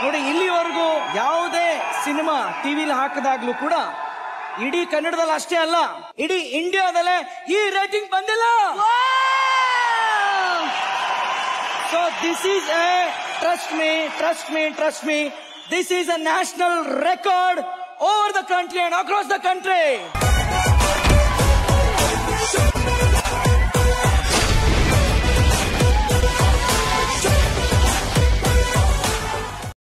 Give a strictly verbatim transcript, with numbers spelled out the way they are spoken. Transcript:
ನೋಡಿ ಇಲ್ಲಿವರೆಗೂ ಯಾವುದೇ ಸಿನಿಮಾ ಟಿವಿಲಿ ಹಾಕದಾಗ್ಲೂ ಕೂಡ ಇಡೀ ಕನ್ನಡದಲ್ಲಿ ಅಷ್ಟೇ ಅಲ್ಲ ಇಡೀ ಇಂಡಿಯಾದಲ್ಲೇ ಈ ರೇಟಿಂಗ್ ಬಂದಿಲ್ಲ. So this is a trust me trust me trust me this is a national record over the country and across the country.